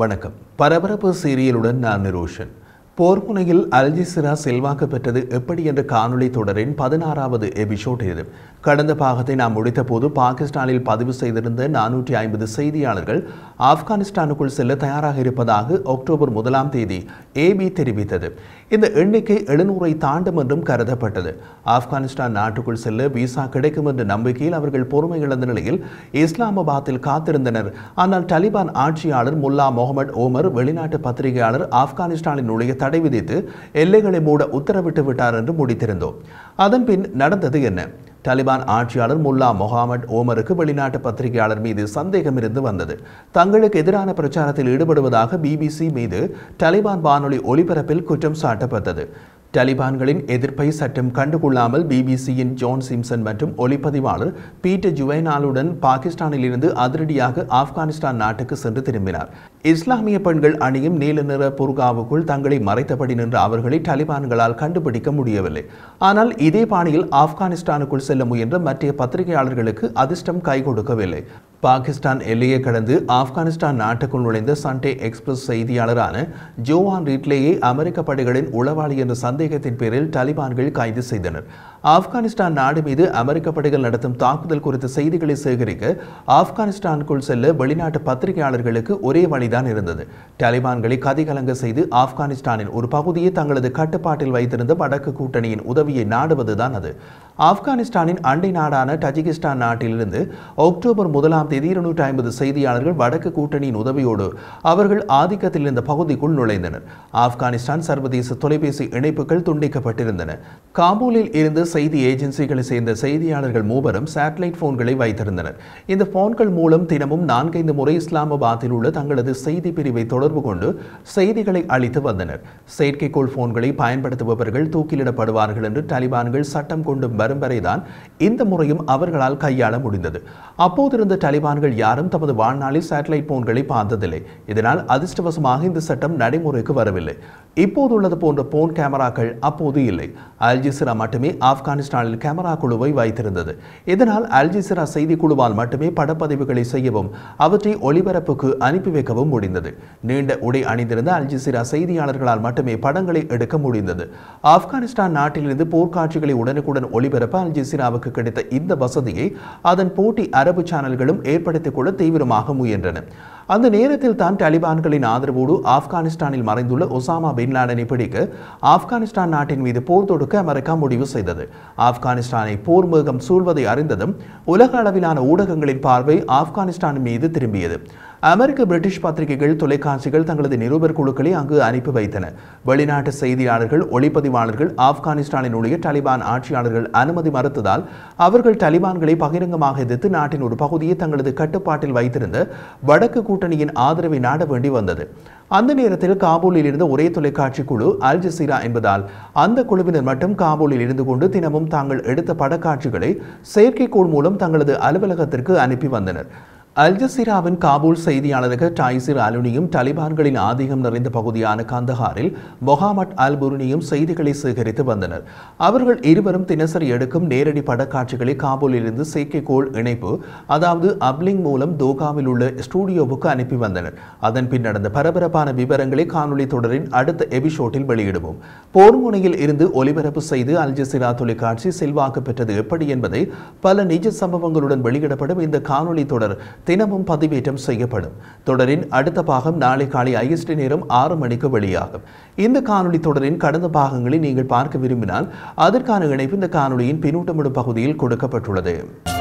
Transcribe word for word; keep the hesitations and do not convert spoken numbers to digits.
வணக்கம். பரபரப்பு சீரியலுடன் நான் நிரோஷன். போர்முனையில் அல்ஜசீரா செல்வாக்கு பெற்றது எப்படி என்ற காணொலி தொடரின் பதினாறாவது எபிசோட் இது. கடந்த பாகத்தை நாம் முடித்த போது பாகிஸ்தானில் பதிவு செய்திருந்த நானூற்றி ஐம்பது செய்தியாளர்கள் ஆப்கானிஸ்தானுக்குள் செல்ல தயாராக இருப்பதாக அக்டோபர் முதலாம் தேதி ஏபி தெரிவித்தது. இந்த எண்ணிக்கை எழுநூறை தாண்டும் என்றும் கருதப்பட்டது. ஆப்கானிஸ்தான் நாட்டுக்குள் செல்ல விசா கிடைக்கும் என்ற நம்பிக்கையில் அவர்கள் பொறுமை இழந்த நிலையில் இஸ்லாமாபாத்தில் காத்திருந்தனர். ஆனால் தாலிபான் ஆட்சியாளர் முல்லா முகமது ஓமர் வெளிநாட்டு பத்திரிகையாளர் ஆப்கானிஸ்தானில் நுழைய தடை விதித்து எல்லைகளை மூட உத்தரவிட்டு விட்டார் என்று முடித்திருந்தோம். அதன் பின் நடந்தது என்ன? தாலிபான் ஆட்சியாளர் முல்லா முகமது ஓமருக்கு வெளிநாட்டு பத்திரிகையாளர் மீது சந்தேகம் இருந்து வந்தது. தங்களுக்கு எதிரான பிரச்சாரத்தில் ஈடுபடுவதாக பிபிசி மீது தாலிபான் வானொலி ஒலிபரப்பில் குற்றம் சாட்டப்பட்டது. தாலிபான்களின் எதிர்ப்பை சற்றும் கண்டுகொள்ளாமல் பிபிசியின் ஜான் சிம்சன் மற்றும் ஒளிப்பதிவாளர் பீட்டர் ஜுவைனாலுடன் பாகிஸ்தானில் இருந்து அதிரடியாக ஆப்கானிஸ்தான் நாட்டுக்கு சென்று திரும்பினார். இஸ்லாமிய பெண்கள் அணியும் நீல நிற புர்காவுக்குள் தங்களை மறைத்தபடி நின்ற அவர்களை தாலிபான்களால் கண்டுபிடிக்க முடியவில்லை. ஆனால் இதே பாணியில் ஆப்கானிஸ்தானுக்குள் செல்ல முயன்ற மற்ற பத்திரிகையாளர்களுக்கு அதிர்ஷ்டம் கை கொடுக்கவில்லை. பாகிஸ்தான் எல்லையை கடந்து ஆப்கானிஸ்தான் நாட்டுக்குள் நுழைந்த சண்டே எக்ஸ்பிரஸ் செய்தியாளரான ஜோவான் ரீட்லேயை அமெரிக்க படைகளின் உளவாளி என்ற சந்தேகத்தின் பேரில் தாலிபான்கள் கைது செய்தனர். ஆப்கானிஸ்தான் நாடு மீது அமெரிக்க படைகள் நடத்தும் தாக்குதல் குறித்த செய்திகளை சேகரிக்க ஆப்கானிஸ்தானுக்குள் செல்ல வெளிநாட்டு பத்திரிகையாளர்களுக்கு ஒரே வழிதான் இருந்தது. தாலிபான்களை கதிகலங்க செய்து ஆப்கானிஸ்தானின் ஒரு பகுதியை தங்களது கட்டுப்பாட்டில் வைத்திருந்த வடக்கு கூட்டணியின் உதவியை நாடுவதுதான் அது. ஆப்கானிஸ்தானின் அண்டை நாடான தஜிகிஸ்தான் நாட்டிலிருந்து அக்டோபர் முதலாம் தேதி இருநூற்றி ஐம்பது செய்தியாளர்கள் வடக்கு கூட்டணியின் உதவியோடு அவர்கள் ஆதிக்கத்தில் இருந்த பகுதிக்குள் நுழைந்தனர். ஆப்கானிஸ்தான் சர்வதேச தொலைபேசி இணைப்புகள் துண்டிக்கப்பட்டிருந்தன. காபூலில் இருந்து செய்தி ஏஜென்சிகளை சேர்ந்த செய்தியாளர்கள் மூவரும் சேட்டலைட் போன்களை வைத்திருந்தனர். இந்த போன்கள் மூலம் தினமும் நான்கைந்து முறை இஸ்லாமாபாத்தில் உள்ள தங்களது செய்தி பிரிவை தொடர்பு கொண்டு செய்திகளை அளித்து வந்தனர். செயற்கைக்கோள் போன்களை பயன்படுத்துபவர்கள் தூக்கிலிடப்படுவார்கள் என்று தாலிபான்கள் சட்டம் கொண்டு வரும் வரைதான் இந்த முறையும் அவர்களால் கையாள முடிந்தது. அப்போதிருந்த தாலிபான்கள் யாரும் தமது வாழ்நாளில் சேட்டலைட் போன்களை பார்த்ததில்லை. இதனால் அதிர்ஷ்டவசமாக இந்த சட்டம் நடைமுறைக்கு வரவில்லை. இப்போது உள்ளது போன்ற போன் கேமராக்கள் அப்போது இல்லை. அல்ஜசீரா மட்டுமே ஆப்கானிஸ்தானில் கேமரா குழுவை வைத்திருந்தது. இதனால் அல்ஜசீரா செய்தி குழுவால் மட்டுமே படப்பதிவுகளை செய்யவும் அவற்றை ஒளிபரப்புக்கு அனுப்பி வைக்கவும் முடிந்தது. நீண்ட உடை அணிந்திருந்த அல்ஜசீரா செய்தியாளர்களால் மட்டுமே படங்களை எடுக்க முடிந்தது. ஆப்கானிஸ்தான் நாட்டிலிருந்து போர்க்காட்சிகளை உடனுக்குடன் ஒளிபரப்ப அல்ஜசீராவுக்கு கிடைத்த இந்த வசதியை அதன் போட்டி அரபு சேனல்களும் ஏற்படுத்திக் கொள்ள தீவிரமாக முயன்றன. அந்த நேரத்தில் தான் தாலிபான்களின் ஆதரவோடு ஆப்கானிஸ்தானில் மறைந்துள்ள ஒசாமா பின் லாடனை பிடிக்க ஆப்கானிஸ்தான் நாட்டின் மீது போர் தொடுக்க அமெரிக்கா முடிவு செய்தது. ஆப்கானிஸ்தானை போர் மேகம் சூழ்வதை அறிந்ததும் உலக அளவிலான ஊடகங்களின் பார்வை ஆப்கானிஸ்தான் மீது திரும்பியது. அமெரிக்க பிரிட்டிஷ் பத்திரிகைகள் தொலைக்காட்சிகள் தங்களது நிருபர் குழுக்களை அங்கு அனுப்பி வைத்தன. வெளிநாட்டு செய்தியாளர்கள் ஒளிப்பதிவாளர்கள் ஆப்கானிஸ்தானினுடைய தாலிபான் ஆட்சியாளர்கள் அனுமதி மறுத்ததால் அவர்கள் தாலிபான்களை பகிரங்கமாக எதிர்த்து நாட்டின் ஒரு பகுதியை தங்களது கட்டுப்பாட்டில் வைத்திருந்த வடக்கு கூட்டணியின் ஆதரவை நாட வேண்டி வந்தது. அந்த நேரத்தில் காபூலில் இருந்த ஒரே தொலைக்காட்சி குழு அல்ஜசீரா என்பதால் அந்த குழுவினர் மட்டும் காபூலில் இருந்து கொண்டு தினமும் தாங்கள் எடுத்த படக்காட்சிகளை செயற்கைக்கோள் மூலம் தங்களது அலுவலகத்திற்கு அனுப்பி வந்தனர். அல்ஜசீராவின் காபூல் செய்தியாளர்கள் டாய்சிர் அலுனியும் தாலிபான்களின் ஆதிக்கம் நிறைந்த பகுதியான கந்தஹாரில் மொஹாமட் அல் புருனியும் செய்திகளை சேகரித்து வந்தனர். அவர்கள் இருவரும் தினசரி எடுக்கும் நேரடி படக்காட்சிகளை காபூலில் இருந்து செயற்கைக்கோள் இணைப்பு அதாவது அப்லிங் மூலம் தோகாவில் உள்ள ஸ்டூடியோவுக்கு அனுப்பி வந்தனர். அதன் பின் நடந்த பரபரப்பான விவரங்களை காணொலி தொடரின் அடுத்த எபிசோட்டில் வெளியிடுவோம். போர்முனையில் இருந்து ஒலிபரப்பு செய்து அல்ஜசீரா தொலைக்காட்சி செல்வாக்கு பெற்றது எப்படி என்பதை பல நிஜ சம்பவங்களுடன் வெளியிடப்படும் இந்த காணொலி தொடர் தினமும் பதிவேற்றம் செய்யப்படும். தொடரின் அடுத்த பாகம் நாளை காலை ஐஎஸ்டி நேரம் ஆறு மணிக்கு வெளியாகும். இந்த காணொலி தொடரின் கடந்த பாகங்களை நீங்கள் பார்க்க விரும்பினால் அதற்கான இணைப்பு இந்த காணொலியின் பின்னூட்டமிடும் பகுதியில் கொடுக்கப்பட்டுள்ளது.